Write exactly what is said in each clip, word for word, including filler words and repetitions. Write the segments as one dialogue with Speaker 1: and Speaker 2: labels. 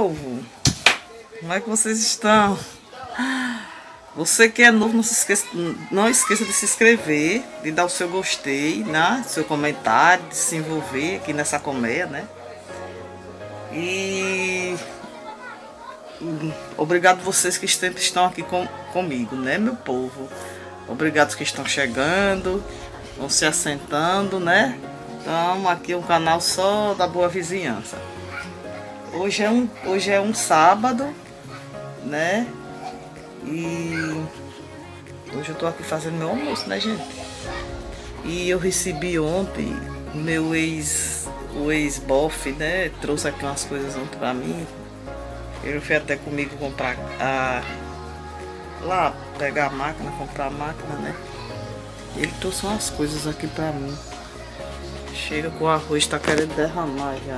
Speaker 1: povo, como é que vocês estão? Você que é novo, não, se esqueça, não esqueça de se inscrever, de dar o seu gostei, né? Seu comentário, de se envolver aqui nessa colmeia, né? E obrigado vocês que sempre estão aqui com, comigo, né, meu povo? Obrigado que estão chegando, vão se assentando, né? Então aqui é um canal só da boa vizinhança. Hoje é um, hoje é um sábado, né? E hoje eu tô aqui fazendo meu almoço, né, gente? E eu recebi ontem meu ex, o ex-bofe, né? Trouxe aqui umas coisas ontem pra mim. Ele foi até comigo comprar a... lá, pegar a máquina, comprar a máquina, né? Ele trouxe umas coisas aqui pra mim. Chega com o arroz, tá querendo derramar já.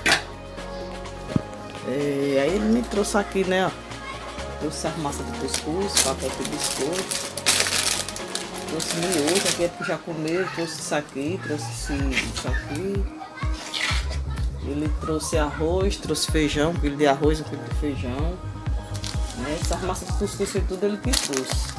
Speaker 1: E aí ele me trouxe aqui, né, ó. Trouxe a massa de pescoço, papel de biscoito. Trouxe miojo, aqui é porque já comeu. Trouxe isso aqui, trouxe isso aqui. Ele trouxe arroz, trouxe feijão, um quilo de arroz, um quilo de feijão. Né? Essas massas de cuscuz e tudo ele que trouxe.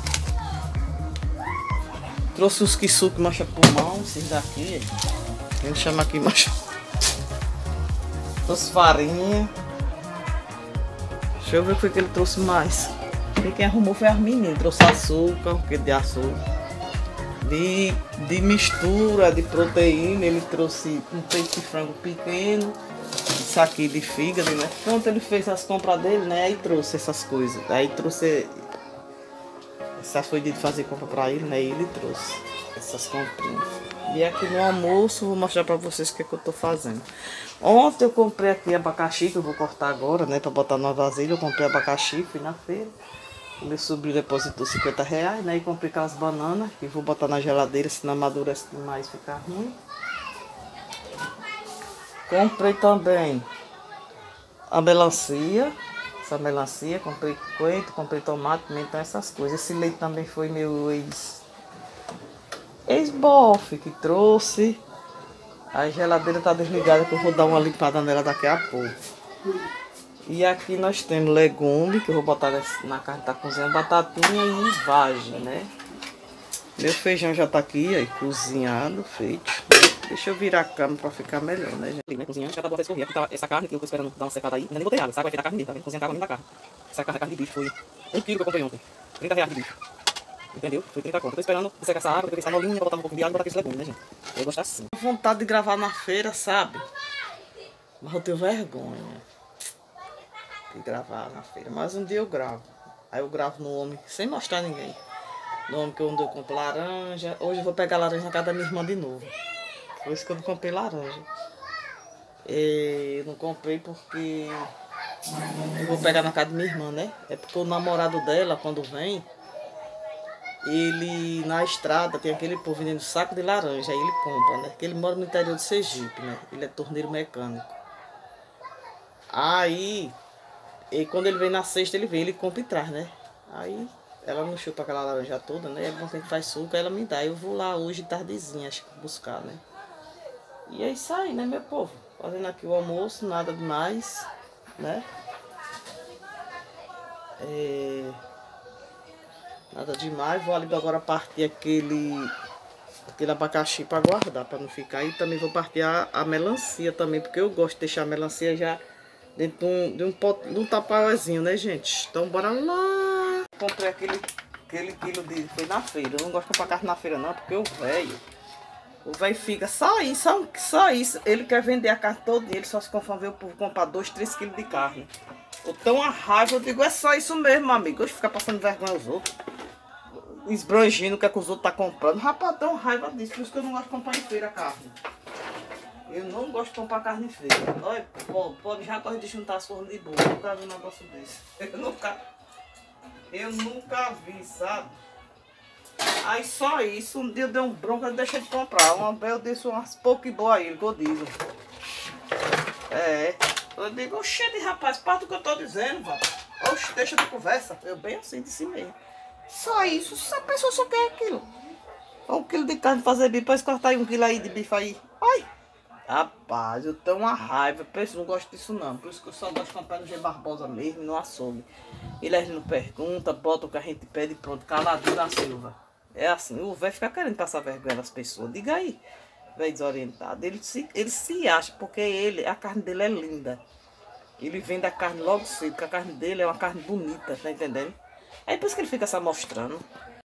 Speaker 1: Trouxe uns quiçu que mancha pulmão, esses daqui. Ele chama aqui mancha. Trouxe farinha. Deixa eu ver o que ele trouxe mais. Quem arrumou foi as meninas. Trouxe açúcar, um quilo de açúcar. De, de mistura, de proteína. Ele trouxe um peito de frango pequeno. Isso aqui de fígado, né? Pronto, ele fez as compras dele, né? Aí trouxe essas coisas. Aí trouxe... Essa foi de fazer compra pra ele, né? E ele trouxe essas comprinhas. E aqui no almoço, vou mostrar pra vocês o que, é que eu tô fazendo. Ontem eu comprei aqui abacaxi, que eu vou cortar agora, né? Pra botar numa vasilha. Eu comprei abacaxi, fui na feira. O meu sobrinho depositou cinquenta reais, né? E comprei aquelas bananas, que vou botar na geladeira, se não amadurece demais ficar ruim. Comprei também a melancia. Essa melancia, comprei coentro, comprei tomate, pimentão, essas coisas. Esse leite também foi meu ex... ex-bofe que trouxe. A geladeira tá desligada, que eu vou dar uma limpada nela daqui a pouco. E aqui nós temos legume, que eu vou botar na carne que tá cozinhando, batatinha e vagem, né? Meu feijão já tá aqui, aí, cozinhado, feito. Deixa eu virar a câmera pra ficar melhor, né, gente? Né, cozinhando, já tá boa pra escorrer. Aqui tá essa carne que eu tô esperando dar uma secada aí. Ainda nem botei água, essa água vai feita a carne mesmo, tá vendo? Cozinhando a água da carne. Essa carne é carne de bicho, foi um quilo que eu comprei ontem. trinta reais de bicho. Entendeu? Foi trinta conto. Tô esperando secar essa água, depois essa molinha, vou botar um pouco de água e botar aqueles legumes, né, gente? Eu gosto assim. Tenho vontade de gravar na feira, sabe? Mas eu tenho vergonha de gravar na feira. Mas um dia eu gravo. Aí eu gravo no homem, sem mostrar a ninguém. No homem que eu ando, eu compro laranja. Hoje eu vou pegar laranja na casa da minha irmã de novo. Por isso que eu não comprei laranja. Eu não comprei porque eu vou pegar na casa da minha irmã, né? É porque o namorado dela, quando vem, ele na estrada tem aquele povo vendendo saco de laranja. Aí ele compra, né? Porque ele mora no interior de Sergipe, né? Ele é torneiro mecânico. Aí, e quando ele vem na sexta, ele vem, ele compra e traz, né? Aí ela não chupa aquela laranja toda, né? É bom que a gente faz suco, aí ela me dá. Eu vou lá hoje tardezinha, acho que buscar, né? E é isso aí, né, meu povo? Fazendo aqui o almoço, nada demais, né? É... Nada demais. Vou ali agora partir aquele, aquele abacaxi para guardar, para não ficar. E também vou partir a, a melancia também, porque eu gosto de deixar a melancia já dentro de um, de um, pot, de um tapauezinho, né, gente? Então, bora lá. Comprei aquele, aquele quilo de... Foi na feira. Eu não gosto de comprar carne na feira, não, porque o velho... O velho fica só isso, só, só isso. Ele quer vender a carne toda, ele só se conforma ver o povo comprar dois, três quilos de carne. Eu tenho uma raiva, eu digo, é só isso mesmo, amigo. Hoje ficar passando vergonha aos outros. Esbrangindo o que é que os outros estão tá comprando. Rapaz, eu tenho raiva disso, por isso que eu não gosto de comprar em feira a carne. Eu não gosto de comprar carne em feira. Olha, pode já correr de juntar as formas de boa. Eu nunca vi um negócio desse. Eu nunca, eu nunca vi, sabe? Aí só isso, um dia eu dei um bronca e deixei de comprar. Uma vez eu disse umas poucas boas aí, que eu digo. É, eu digo, oxe, rapaz, parte do que eu tô dizendo, vai. Oxe, deixa de conversa. Eu bem assim de si mesmo. Só isso, só a pessoa só quer aquilo. Um quilo de carne fazer bife, depois cortar aí um quilo aí de bife aí. Ai, Rapaz, eu tenho uma raiva. Penso, não gosto disso não. Por isso que eu só gosto de comprar no G Barbosa mesmo, no açougue. Ele não pergunta, bota o que a gente pede e pronto, caladinho da Silva. É assim, o velho fica querendo passar vergonha nas pessoas. Diga aí, velho desorientado. Ele se, ele se acha, porque ele, a carne dele é linda. Ele vende a carne logo cedo, porque a carne dele é uma carne bonita, tá entendendo? É por isso que ele fica se mostrando.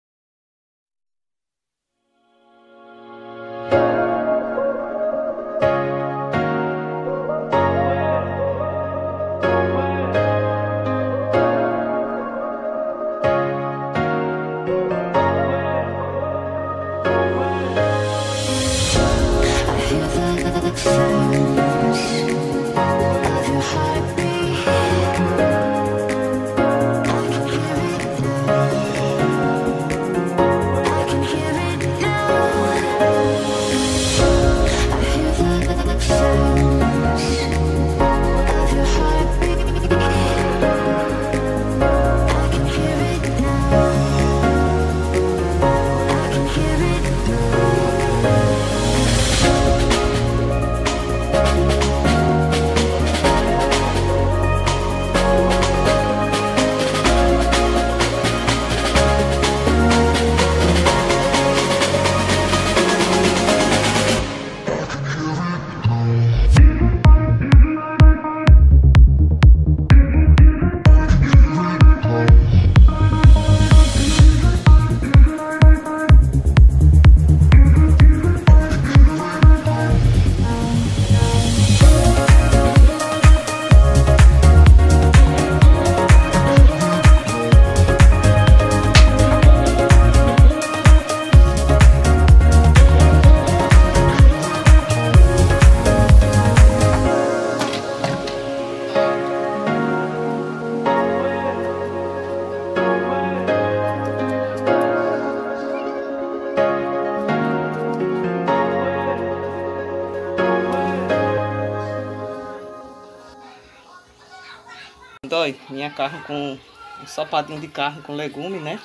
Speaker 1: Dói, minha carne com um sapadinho de carne com legume, né?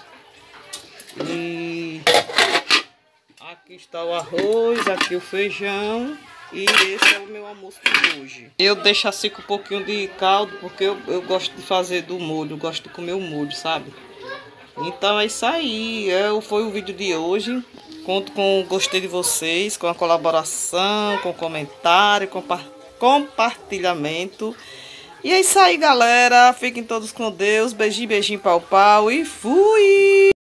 Speaker 1: E aqui está o arroz, aqui o feijão. E esse é o meu almoço de hoje. Eu deixo assim com um pouquinho de caldo, porque eu, eu gosto de fazer do molho, eu gosto de comer o molho, sabe? Então é isso aí, é, foi o vídeo de hoje. Conto com o gostei de vocês, com a colaboração, com comentário, com compartilhamento. E é isso aí, galera. Fiquem todos com Deus. Beijinho, beijinho, pau, pau. E fui!